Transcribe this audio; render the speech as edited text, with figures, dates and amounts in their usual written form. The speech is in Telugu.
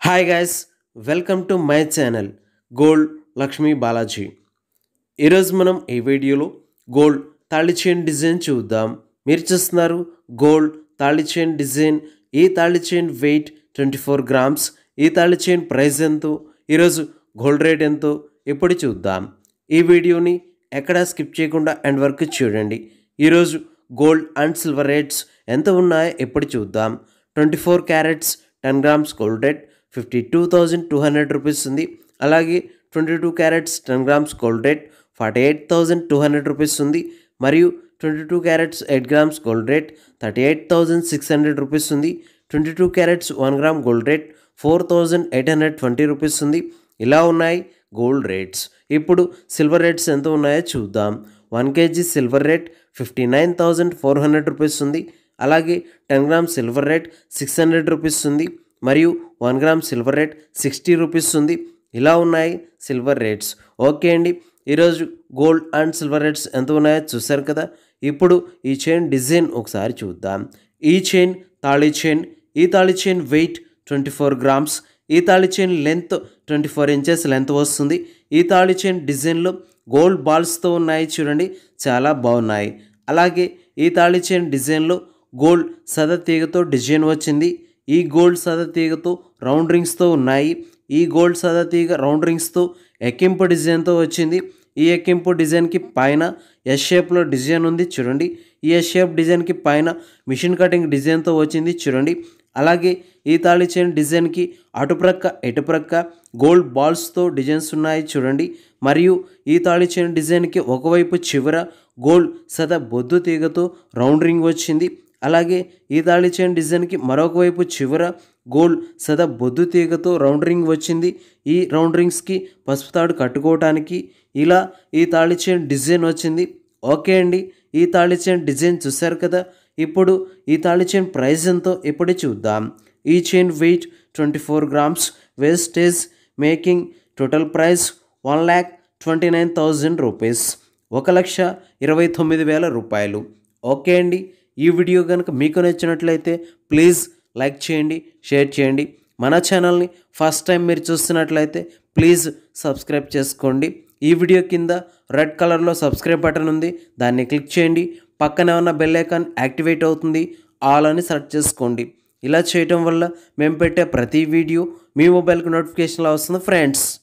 Hi guys, welcome to my channel Gold Lakshmi Balaji. ఈరోజు మనం ఈ వీడియోలో గోల్డ్ తాళి చైన్ డిజైన్ చూద్దాం. మీరు చూస్తున్నారు గోల్డ్ తాళి చైన్ డిజైన్. ఈ తాళి చైన్ వెయిట్ 24 గ్రామ్స్. ఈ తాళి చైన్ ప్రైస్ ఎంతో, ఈరోజు గోల్డ్ రేట్ ఎంతో ఇప్పుడు చూద్దాం. ఈ వీడియోని ఎక్కడా స్కిప్ చేయకుండా ఎండ్ వరకు చూడండి. ఈరోజు గోల్డ్ అండ్ సిల్వర్ రేట్స్ ఎంత ఉన్నాయో ఇప్పుడు చూద్దాం. 24 carats 10 grams gold rate 52,200 rupees ఉంది. అలాగే 22 carats 10 grams gold rate 48,200 rupees ఉంది. మరియు 22 carats 8 grams gold rate 38,600 rupees ఉంది. 22 carats 1 gram gold rate 4,820 rupees ఉంది. ఇలా ఉన్నాయి గోల్డ్ రేట్స్. ఇప్పుడు సిల్వర్ రేట్స్ ఎంత ఉన్నాయో చూద్దాం. 1 కేజీ సిల్వర్ రేట్ 59,400 రూపీస్ ఉంది. అలాగే 10 గ్రామ్ సిల్వర్ రేట్ 600 రూపీస్ ఉంది. మరియు 1 గ్రామ్ సిల్వర్ రేట్ 60 రూపీస్ ఉంది. ఇలా ఉన్నాయి సిల్వర్ రేట్స్. ఓకే అండి, ఈరోజు గోల్డ్ అండ్ సిల్వర్ రేట్స్ ఎంత ఉన్నాయో చూసారు కదా. ఇప్పుడు ఈ చైన్ డిజైన్ ఒకసారి చూద్దాం. ఈ చైన్ తాళి చైన్. ఈ తాళి చైన్ వెయిట్ 24 గ్రామ్స్. ఈ తాళి చైన్ లెంత్ 24 ఇంచెస్ లెంత్ వస్తుంది. ఈ తాళి చైన్ డిజైన్లో గోల్డ్ బాల్స్తో ఉన్నాయి చూడండి, చాలా బాగున్నాయి. అలాగే ఈ తాళి చైన్ డిజైన్లో గోల్డ్ సద తీగతో డిజైన్ వచ్చింది. ఈ గోల్డ్ సద తీగతో రౌండ్ రింగ్స్తో ఉన్నాయి. ఈ గోల్డ్ సద తీగ రౌండ్ రింగ్స్తో ఎక్కింపు డిజైన్తో వచ్చింది. ఈ ఎక్కింపు డిజైన్కి పైన ఎస్ షేప్లో డిజైన్ ఉంది చూడండి. ఈ ఎస్ షేప్ డిజైన్కి పైన మిషన్ కటింగ్ డిజైన్తో వచ్చింది చూడండి. అలాగే ఈ తాళి చైన్ డిజైన్కి అటుప్రక్క ఇటుప్రక్క గోల్డ్ బాల్స్తో డిజైన్స్ ఉన్నాయి చూడండి. మరియు ఈ తాళి చైన్ డిజైన్కి ఒకవైపు చివర గోల్డ్ సద బొద్దు తీగతో రౌండ్ రింగ్ వచ్చింది. అలాగే ఈ తాళి చైన్ డిజైన్కి మరొక వైపు చివర గోల్డ్ సద బొద్దు తీగతో రౌండ్ రింగ్ వచ్చింది. ఈ రౌండ్ రింగ్స్కి పసుపు తాడు కట్టుకోవటానికి ఇలా ఈ తాళి చైన్ డిజైన్ వచ్చింది. ఓకే అండి, ఈ తాళి చైన్ డిజైన్ చూశారు కదా. ఇప్పుడు ఈ తాళి చైన్ ప్రైస్ ఎంతో ఇప్పుడు చూద్దాం. ఈ chain weight 24 grams. Wastage making total price 1,29,000 rupees, 1,29,000 రూపాయలు. ఓకే అండి, ఈ వీడియో కనుక మీకు నచ్చినట్లయితే ప్లీజ్ లైక్ చేయండి, షేర్ చేయండి. మన ఛానల్ని ఫస్ట్ టైం మీరు చూస్తున్నట్లయితే ప్లీజ్ సబ్స్క్రైబ్ చేసుకోండి. ఈ వీడియో కింద రెడ్ కలర్లో సబ్స్క్రైబ్ బటన్ ఉంది, దాన్ని క్లిక్ చేయండి. పక్కనే ఉన్న బెల్ ఐకాన్ యాక్టివేట్ అవుతుంది, ఆల్ అని సెలెక్ట్ చేసుకోండి. ఇలా చేయటం వల్ల మేము పెట్టే ప్రతి వీడియో మీ మొబైల్కి నోటిఫికేషన్లో వస్తుంది ఫ్రెండ్స్.